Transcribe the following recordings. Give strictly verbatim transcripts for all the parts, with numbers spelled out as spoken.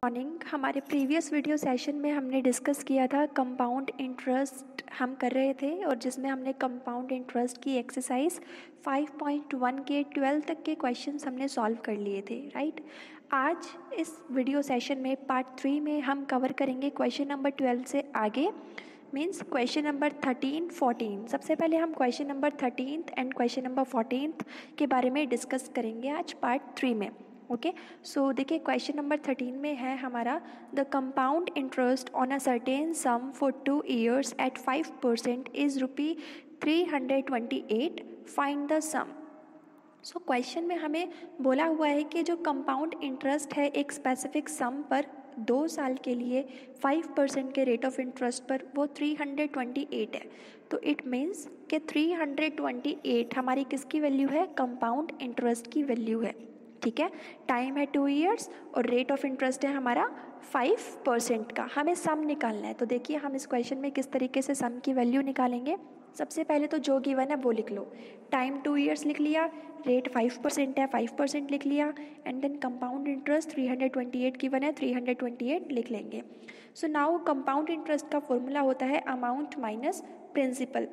Morning. हमारे previous video session में हमने डिस्कस किया था कंपाउंड इंटरेस्ट हम कर रहे थे और जिसमें हमने कंपाउंड इंटरेस्ट की एक्सरसाइज फाइव पॉइंट वन के ट्वेल्व तक के क्वेश्चंस हमने सॉल्व कर लिए थे, राइट। आज इस वीडियो सेशन में पार्ट थ्री में हम कवर करेंगे क्वेश्चन नंबर ट्वेल्व से आगे, means question number thirteen fourteen. सबसे पहले हम question number thirteen and question number fourteen के बारे में डिस्कस करेंगे आज पार्ट थ्री में। ओके, सो देखिए क्वेश्चन नंबर थर्टीन में है हमारा the compound interest on a certain sum for two years at five percent is rupee three hundred twenty eight, find the sum. So question में हमें बोला हुआ है कि जो कंपाउंड इंटरेस्ट है एक स्पेसिफिक सम पर दो साल के लिए फाइव परसेंट के रेट ऑफ इंटरेस्ट पर वो थ्री हंड्रेड ट्वेंटी एट है। तो इट मीन्स कि थ्री हंड्रेड ट्वेंटी एट हमारी किसकी वैल्यू है? कंपाउंड इंटरेस्ट की वैल्यू है, ठीक है। टाइम है टू इयर्स और रेट ऑफ इंटरेस्ट है हमारा फाइव परसेंट का। हमें सम निकालना है, तो देखिए हम इस क्वेश्चन में किस तरीके से सम की वैल्यू निकालेंगे। सबसे पहले तो जो गिवन है वो लिख लो। टाइम टू इयर्स लिख लिया, रेट फाइव परसेंट है फाइव परसेंट लिख लिया, and then compound interest three hundred twenty eight given है थ्री हंड्रेड ट्वेंटी एट लिख लेंगे। सो नाउ कंपाउंड इंटरेस्ट का फॉर्मूला होता है amount minus principal.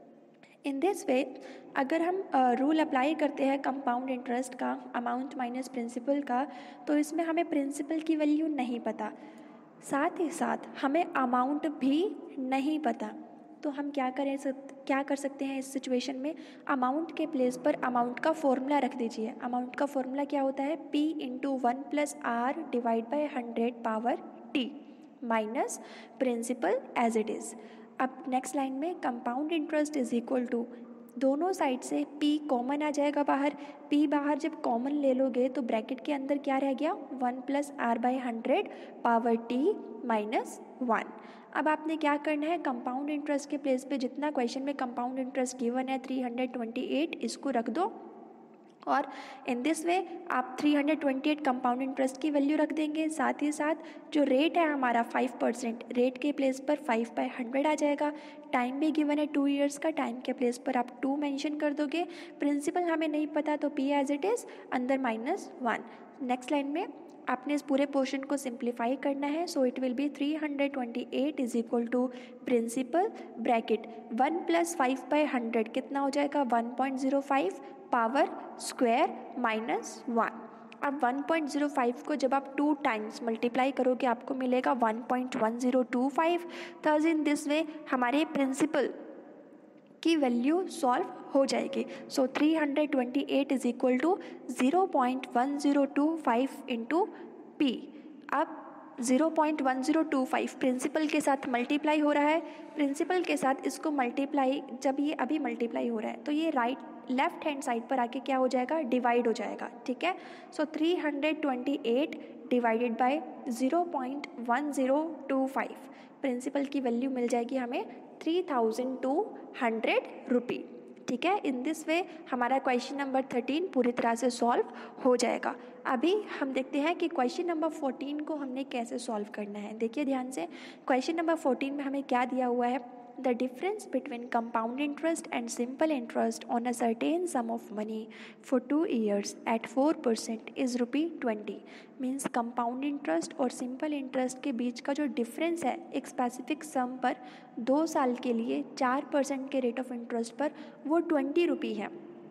In this way अगर हम रूल uh, अप्लाई करते हैं कंपाउंड इंटरेस्ट का अमाउंट माइनस प्रिंसिपल का, तो इसमें हमें प्रिंसिपल की वैल्यू नहीं पता, साथ ही साथ हमें अमाउंट भी नहीं पता। तो हम क्या करें सक, क्या कर सकते हैं इस सिचुएशन में? अमाउंट के प्लेस पर अमाउंट का फॉर्मूला रख दीजिए। अमाउंट का फॉर्मूला क्या होता है? P into one plus R divide by hundred power T minus principal as it is. अब नेक्स्ट लाइन में compound interest is equal to, दोनों साइड से P कॉमन आ जाएगा बाहर। P बाहर जब कॉमन ले लोगे तो ब्रैकेट के अंदर क्या रह गया? One plus R by hundred power T minus one. अब आपने क्या करना है? कंपाउंड इंटरेस्ट के प्लेस पे जितना क्वेश्चन में कंपाउंड इंटरेस्ट गिवन है थ्री हंड्रेड ट्वेंटी एट, इसको रख दो और इन दिस वे आप three hundred twenty eight compound interest की वैल्यू रख देंगे। साथ ही साथ जो रेट है हमारा फाइव परसेंट, रेट के प्लेस पर फाइव बाई हंड्रेड आ जाएगा। टाइम भी गिवन है टू इयर्स का, टाइम के प्लेस पर आप टू मेंशन कर दोगे। प्रिंसिपल हमें नहीं पता तो पी एज इट इज़ अंदर माइनस वन। नेक्स्ट लाइन में आपने इस पूरे पोर्शन को सिंप्लीफाई करना है। So it will be three hundred twenty eight is equal to principal bracket one plus five by hundred कितना हो जाएगा? One point zero five power square minus one. अब वन पॉइंट ज़ीरो फाइव को जब आप two times multiply करोगे आपको मिलेगा one point one zero two five. Thus in this way हमारे प्रिंसिपल की वैल्यू सॉल्व हो जाएगी। So three hundred twenty eight is equal to zero point one zero two five into P. अब zero point one zero two five principal के साथ multiply हो रहा है, प्रिंसिपल के साथ इसको मल्टीप्लाई, जब ये अभी मल्टीप्लाई हो रहा है तो ये राइट लेफ्ट हैंड साइड पर आके क्या हो जाएगा? डिवाइड हो जाएगा, ठीक है। So three hundred twenty eight divided by zero point one zero two five, principal की वैल्यू मिल जाएगी हमें three thousand two hundred rupee, ठीक है। इन दिस वे हमारा क्वेश्चन नंबर थर्टीन पूरी तरह से सॉल्व हो जाएगा। अभी हम देखते हैं कि क्वेश्चन नंबर फोर्टीन को हमने कैसे सॉल्व करना है। देखिए ध्यान से, क्वेश्चन नंबर फोर्टीन में हमें क्या दिया हुआ है? The difference between compound interest and simple interest on a certain sum of money for two years at four percent is rupee twenty. Means compound interest और सिंपल इंटरेस्ट के बीच का जो डिफरेंस है एक स्पेसिफिक सम पर दो साल के लिए चार परसेंट के रेट ऑफ इंटरेस्ट पर, वो ट्वेंटी रुपी है।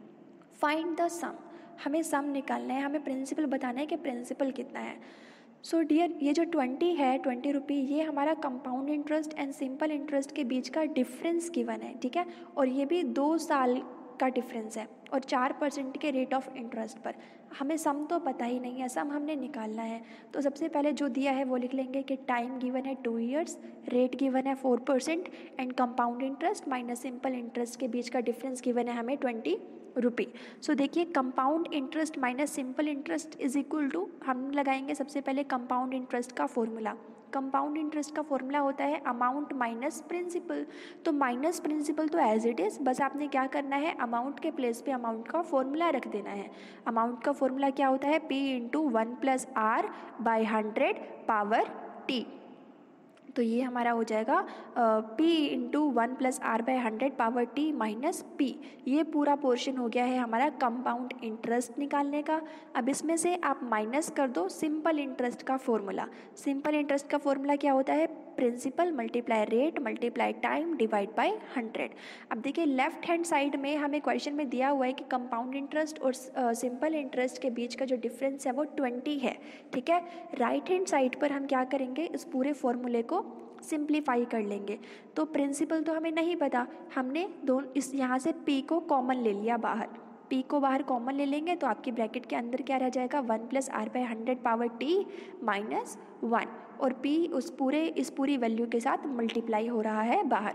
फाइंड द सम, हमें सम निकालना है, हमें प्रिंसिपल बताना है कि प्रिंसिपल कितना है। सो so डियर, ये जो ट्वेंटी है ट्वेंटी रुपी, ये हमारा compound interest and simple interest के बीच का डिफरेंस गिवन है, ठीक है। और ये भी दो साल का डिफरेंस है और चार परसेंट के रेट ऑफ इंटरेस्ट पर। हमें सम तो पता ही नहीं है, सम हमने निकालना है। तो सबसे पहले जो दिया है वो लिख लेंगे कि टाइम गिवन है टू ईयर्स, रेट गिवन है four percent and compound interest minus simple interest के बीच का डिफरेंस गिवन है हमें ट्वेंटी रुपी। सो देखिए compound interest minus simple interest is equal to, हम लगाएंगे सबसे पहले कंपाउंड इंटरेस्ट का फॉर्मूला। कंपाउंड इंटरेस्ट का फॉर्मूला होता है अमाउंट माइनस प्रिंसिपल। तो माइनस प्रिंसिपल तो एज इट इज़, बस आपने क्या करना है? अमाउंट के प्लेस पे अमाउंट का फॉर्मूला रख देना है। अमाउंट का फॉर्मूला क्या होता है? P into one plus R by hundred power T, तो ये हमारा हो जाएगा p into one plus R by hundred power T minus P. ये पूरा पोर्शन हो गया है हमारा कंपाउंड इंटरेस्ट निकालने का। अब इसमें से आप माइनस कर दो सिंपल इंटरेस्ट का फॉर्मूला। सिंपल इंटरेस्ट का फॉर्मूला क्या होता है? Principal multiply rate multiply time divide by hundred. अब देखिए लेफ्ट हैंड साइड में हमें क्वेश्चन में दिया हुआ है कि कंपाउंड इंटरेस्ट और सिंपल इंटरेस्ट के बीच का जो डिफरेंस है वो ट्वेंटी है, ठीक है। राइट हैंड साइड पर हम क्या करेंगे, इस पूरे फॉर्मूले को सिंप्लीफाई कर लेंगे। तो प्रिंसिपल तो हमें नहीं पता, हमने दोनों इस यहाँ से p को कॉमन ले लिया बाहर। p को बाहर कॉमन ले लेंगे तो आपकी ब्रैकेट के अंदर क्या रह जाएगा, one plus R by hundred power T minus one, और p उस पूरे इस पूरी वैल्यू के साथ मल्टीप्लाई हो रहा है बाहर,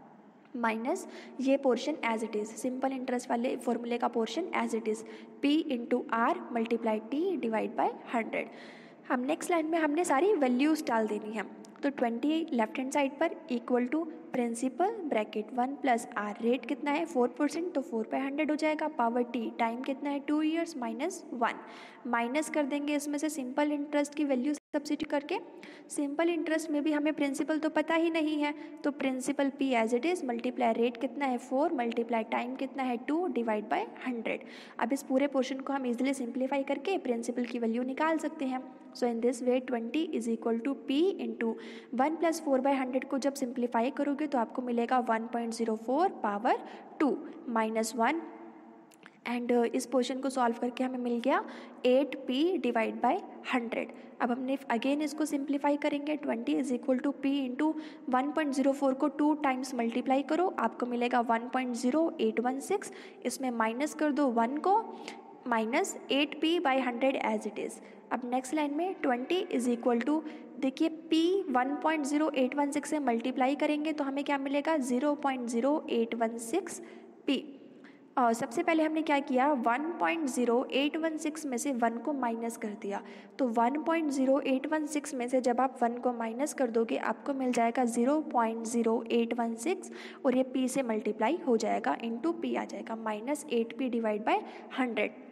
माइनस ये portion as it is, simple interest वाले फॉर्मूले का portion as it is, p into R multiply T divide by hundred. हम नेक्स्ट लाइन में हमने सारी वैल्यूज़ डाल देनी है। तो ट्वेंटी लेफ्ट हैंड साइड पर equal to principal bracket one plus R, rate कितना है फोर परसेंट तो फोर बाई हंड्रेड हो जाएगा, पावर टी टाइम कितना है two years minus one, minus कर देंगे इसमें से सिंपल इंटरेस्ट की वैल्यू सब्सिट्यूट करके। सिंपल इंटरेस्ट में भी हमें प्रिंसिपल तो पता ही नहीं है, तो principal P as it is multiply rate कितना है फोर मल्टीप्लाई टाइम कितना है टू डिवाइड बाय हंड्रेड। अब इस पूरे पोर्शन को हम इजीली सिंप्लीफाई करके प्रिंसिपल की वैल्यू निकाल सकते हैं। So in this way twenty is equal to P into one plus four by hundred को जब सिंप्लीफाई करोगे तो आपको मिलेगा one point zero four power two minus one, and इस पोर्शन को सॉल्व करके हमें मिल गया eight P divide by hundred. अब हमने अगेन इसको सिंप्लीफाई करेंगे, twenty is equal to P into one point zero four को टू टाइम्स मल्टीप्लाई करो, आपको मिलेगा one point zero eight one six, इसमें माइनस कर दो वन को, minus eight P by hundred as it is. अब नेक्स्ट लाइन में ट्वेंटी इज इक्वल टू, देखिए p one point zero eight one six से मल्टीप्लाई करेंगे तो हमें क्या मिलेगा zero point zero eight one six p। और सबसे पहले हमने क्या किया, one point zero eight one six में से वन को माइनस कर दिया। तो one point zero eight one six में से जब आप वन को माइनस कर दोगे आपको मिल जाएगा zero point zero eight one six, और ये p से मल्टीप्लाई हो जाएगा, इंटू p आ जाएगा minus eight P divide by hundred.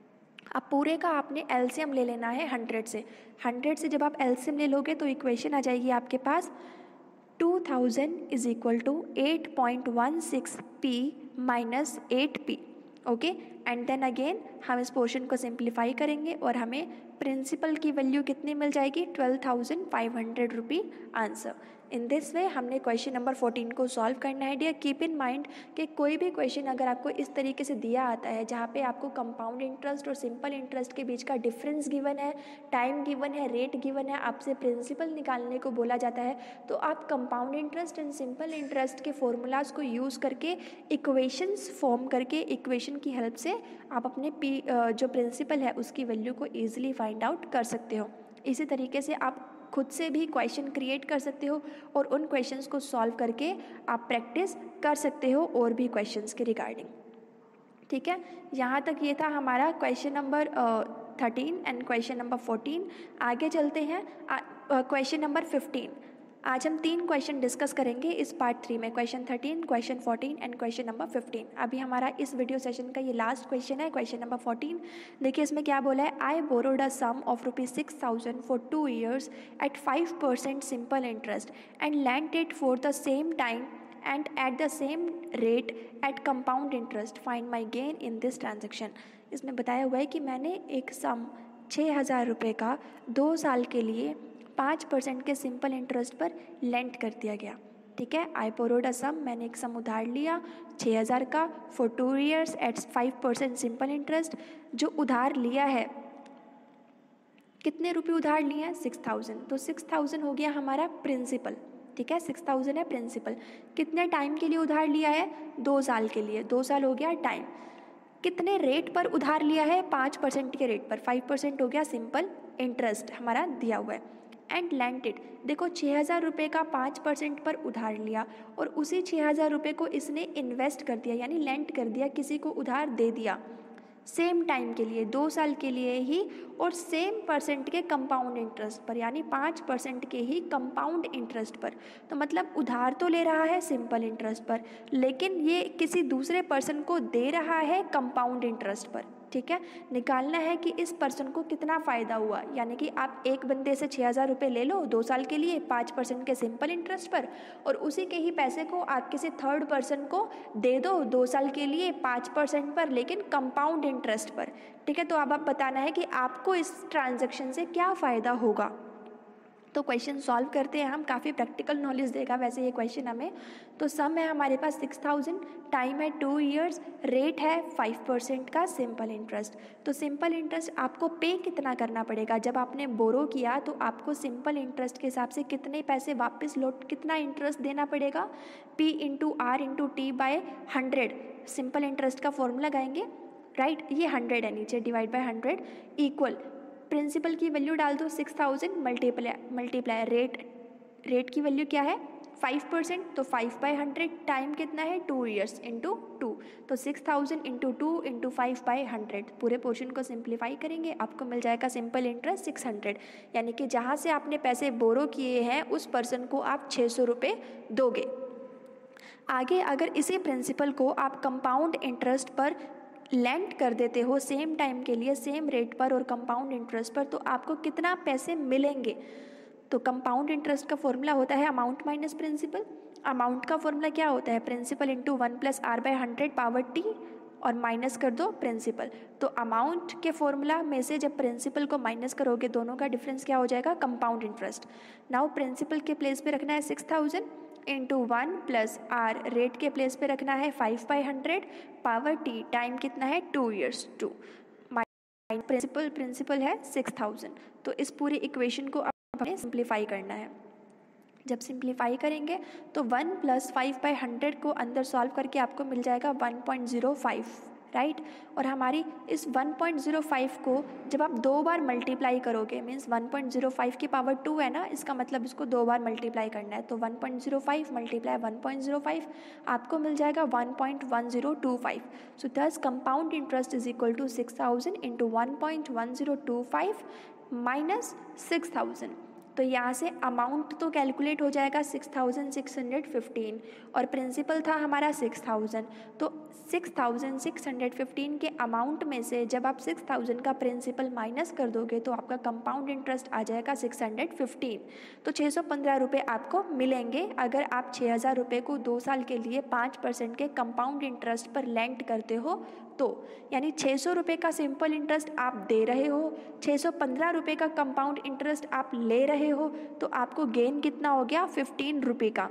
अब पूरे का आपने एलसीएम ले लेना है हंड्रेड से। हंड्रेड से जब आप एलसीएम ले लोगे तो इक्वेशन आ जाएगी आपके पास two thousand is equal to eight point one six P minus eight P, okay. And then again हम इस पोर्शन को सिंप्लीफाई करेंगे और हमें प्रिंसिपल की वैल्यू कितनी मिल जाएगी, twelve thousand five hundred rupee answer. In this way हमने क्वेश्चन नंबर फोर्टीन को सॉल्व करना है। डियर कीप इन माइंड कि कोई भी क्वेश्चन अगर आपको इस तरीके से दिया आता है जहाँ पे आपको कंपाउंड इंटरेस्ट और सिंपल इंटरेस्ट के बीच का डिफरेंस गिवन है, टाइम गिवन है, रेट गिवन है, आपसे प्रिंसिपल निकालने को बोला जाता है, तो आप compound interest and simple interest के फॉर्मूलाज को यूज़ करके इक्वेशंस फॉर्म करके इक्वेशन की हेल्प से आप अपने पी जो प्रिंसिपल है उसकी वैल्यू को ईजिली फाइंड आउट कर सकते हो। इसी तरीके से आप खुद से भी क्वेश्चन क्रिएट कर सकते हो और उन क्वेश्चंस को सॉल्व करके आप प्रैक्टिस कर सकते हो और भी क्वेश्चंस के रिगार्डिंग, ठीक है। यहाँ तक ये था हमारा question number thirteen and question number fourteen. आगे चलते हैं क्वेश्चन नंबर फिफ्टीन। आज हम तीन क्वेश्चन डिस्कस करेंगे इस पार्ट थ्री में, question thirteen, question fourteen and question number fifteen. अभी हमारा इस वीडियो सेशन का ये लास्ट क्वेश्चन है, क्वेश्चन नंबर फोर्टीन। देखिए इसमें क्या बोला है, I borrowed a sum of rupees six thousand for two years at five percent simple interest and lend it for the same time and at the same rate at compound interest, find my gain in this transaction. इसमें बताया हुआ है कि मैंने एक सम छः हज़ार रुपये का दो साल के लिए पाँच परसेंट के सिंपल इंटरेस्ट पर लेंट कर दिया गया, ठीक है। आई बोरोड अ सम, मैंने एक सम उधार लिया छः हज़ार का for two years at five percent simple interest. जो उधार लिया है, कितने रुपए उधार लिए हैं, सिक्स थाउजेंड, तो सिक्स थाउजेंड हो गया हमारा प्रिंसिपल, ठीक है, सिक्स थाउजेंड है प्रिंसिपल। कितने टाइम के लिए उधार लिया है, दो साल के लिए, दो साल हो गया टाइम। कितने रेट पर उधार लिया है, पाँच परसेंट के रेट पर, फाइव परसेंट हो गया सिंपल इंटरेस्ट हमारा दिया हुआ है। एंड लैंडेड, देखो छः हज़ार रुपये का पाँच परसेंट पर उधार लिया और उसी छः हज़ार रुपये को इसने इन्वेस्ट कर दिया, यानी लेंट कर दिया, किसी को उधार दे दिया सेम टाइम के लिए, दो साल के लिए ही, और सेम परसेंट के कंपाउंड इंटरेस्ट पर, यानी पाँच परसेंट के ही कंपाउंड इंटरेस्ट पर। तो मतलब उधार तो ले रहा है सिंपल इंटरेस्ट पर, लेकिन ये किसी दूसरे पर्सन को दे रहा है कंपाउंड इंटरेस्ट पर, ठीक है। निकालना है कि इस पर्सन को कितना फ़ायदा हुआ, यानी कि आप एक बंदे से छः हज़ार रुपये ले लो दो साल के लिए पाँच परसेंट के सिंपल इंटरेस्ट पर, और उसी के ही पैसे को आप किसी थर्ड पर्सन को दे दो दो साल के लिए पाँच परसेंट पर, लेकिन कंपाउंड इंटरेस्ट पर, ठीक है। तो अब आप बताना है कि आपको इस ट्रांजैक्शन से क्या फ़ायदा होगा। तो क्वेश्चन सॉल्व करते हैं हम, काफ़ी प्रैक्टिकल नॉलेज देगा वैसे ये क्वेश्चन हमें। तो सम है हमारे पास सिक्स थाउजेंड, टाइम है टू इयर्स, रेट है फाइव परसेंट का सिंपल इंटरेस्ट। तो सिंपल इंटरेस्ट आपको पे कितना करना पड़ेगा, जब आपने बोरो किया तो आपको सिंपल इंटरेस्ट के हिसाब से कितने पैसे वापस लौट, कितना इंटरेस्ट देना पड़ेगा, P into R into T by hundred, simple interest का फॉर्मूला लगाएंगे, राइट। ये हंड्रेड है नीचे, divide by hundred equal principal की वैल्यू डाल दो six thousand multiply multiply rate, rate की वैल्यू क्या है फाइव परसेंट, तो फाइव बाई हंड्रेड, टाइम कितना है टू ईयर्स इंटू टू, तो six thousand into two into five by hundred, पूरे पोर्शन को सिंप्लीफाई करेंगे, आपको मिल जाएगा सिंपल इंटरेस्ट सिक्स हंड्रेड, यानी कि जहाँ से आपने पैसे बोरो किए हैं उस पर्सन को आप छः सौ रुपये दोगे। आगे अगर इसी प्रिंसिपल को आप कंपाउंड इंटरेस्ट पर लेंड कर देते हो सेम टाइम के लिए सेम रेट पर और कंपाउंड इंटरेस्ट पर, तो आपको कितना पैसे मिलेंगे। तो कंपाउंड इंटरेस्ट का फॉर्मूला होता है अमाउंट माइनस प्रिंसिपल। अमाउंट का फॉर्मूला क्या होता है, principal into one plus R by hundred power T, और माइनस कर दो प्रिंसिपल। तो अमाउंट के फॉर्मूला में से जब प्रिंसिपल को माइनस करोगे दोनों का डिफरेंस क्या हो जाएगा, कंपाउंड इंटरेस्ट। नाउ प्रिंसिपल के प्लेस पे रखना है six thousand into one plus R, rate के प्लेस पे रखना है five by hundred power T, time कितना है two years two, principal principal है सिक्स थाउजेंड। तो इस पूरी इक्वेशन को अब हमें सिंप्लीफाई करना है। जब सिंप्लीफाई करेंगे तो one plus five by hundred को अंदर सॉल्व करके आपको मिल जाएगा one point zero five, right. और हमारी इस वन पॉइंट ज़ीरो फाइव को जब आप दो बार मल्टीप्लाई करोगे, means one point zero five की पावर टू है ना, इसका मतलब इसको दो बार मल्टीप्लाई करना है, तो one point zero five multiply one point zero five आपको मिल जाएगा one point one zero two five. So this compound interest is equal to six thousand into one point one zero two five minus six thousand. तो यहाँ से amount तो calculate हो जाएगा six thousand six hundred fifteen, और principal था हमारा six thousand, तो six thousand six hundred fifteen के अमाउंट में से जब आप सिक्स थाउजेंड का प्रिंसिपल माइनस कर दोगे तो आपका कंपाउंड इंटरेस्ट आ जाएगा सिक्स हंड्रेड फिफ्टीन। तो छः सौ पंद्रह रुपये आपको मिलेंगे अगर आप छः हज़ार रुपये को दो साल के लिए पाँच परसेंट के कंपाउंड इंटरेस्ट पर लेंड करते हो तो, यानी छः सौ रुपये का सिंपल इंटरेस्ट आप दे रहे हो, छः सौ पंद्रह रुपये का कंपाउंड इंटरेस्ट आप ले रहे हो, तो आपको गेन कितना हो गया फिफ्टीन रुपये का।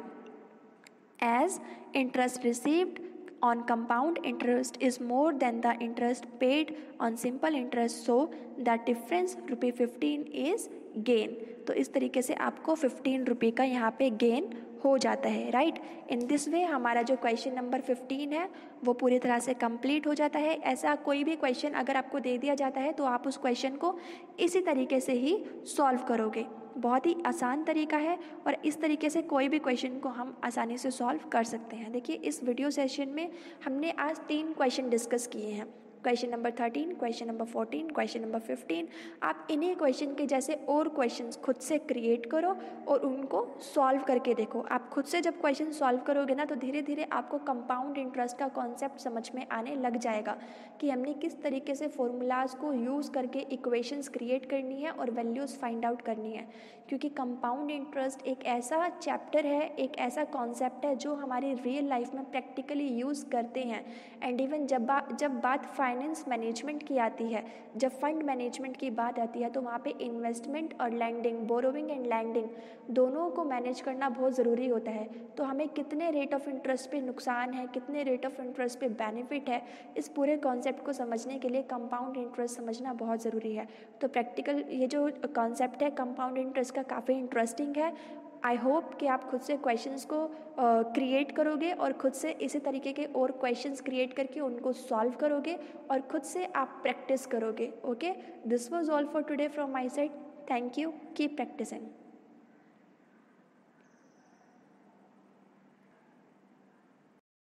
As interest received on compound interest is more than the interest paid on simple interest, so the difference रुपये फिफ्टीन is gain। तो इस तरीके से आपको फिफ्टीन रुपये का यहाँ पे गेन हो जाता है, राइट। इन दिस वे हमारा जो क्वेश्चन नंबर फिफ्टीन है वो पूरी तरह से कंप्लीट हो जाता है। ऐसा कोई भी क्वेश्चन अगर आपको दे दिया जाता है तो आप उस क्वेश्चन को इसी तरीके से ही सॉल्व करोगे, बहुत ही आसान तरीका है और इस तरीके से कोई भी क्वेश्चन को हम आसानी से सॉल्व कर सकते हैं। देखिए इस वीडियो सेशन में हमने आज तीन क्वेश्चन डिस्कस किए हैं, question number thirteen, question number fourteen, question number fifteen. आप इन्हीं क्वेश्चन के जैसे और क्वेश्चंस खुद से क्रिएट करो और उनको सॉल्व करके देखो। आप खुद से जब क्वेश्चन सॉल्व करोगे ना तो धीरे धीरे आपको कंपाउंड इंटरेस्ट का कॉन्सेप्ट समझ में आने लग जाएगा कि हमने किस तरीके से फॉर्मूलाज को यूज़ करके इक्वेशंस क्रिएट करनी है और वैल्यूज़ फाइंड आउट करनी है। क्योंकि कंपाउंड इंटरेस्ट एक ऐसा चैप्टर है, एक ऐसा कॉन्सेप्ट है जो हमारी रियल लाइफ में प्रैक्टिकली यूज़ करते हैं। एंड इवन जब बा, जब बात फाइनेंस मैनेजमेंट की आती है, जब फंड मैनेजमेंट की बात आती है तो वहाँ पे इन्वेस्टमेंट और लैंडिंग, बोरोविंग एंड लैंडिंग दोनों को मैनेज करना बहुत ज़रूरी होता है। तो हमें कितने रेट ऑफ इंटरेस्ट पे नुकसान है, कितने रेट ऑफ इंटरेस्ट पे बेनिफिट है, इस पूरे कॉन्सेप्ट को समझने के लिए कंपाउंड इंटरेस्ट समझना बहुत ज़रूरी है। तो प्रैक्टिकल ये जो कॉन्सेप्ट है कंपाउंड इंटरेस्ट का काफ़ी इंटरेस्टिंग है। आई होप कि आप खुद से क्वेश्चंस को क्रिएट uh, करोगे और खुद से इसी तरीके के और क्वेश्चंस क्रिएट करके उनको सॉल्व करोगे और खुद से आप प्रैक्टिस करोगे। Okay, this was all for today from my side. Thank you, keep practising.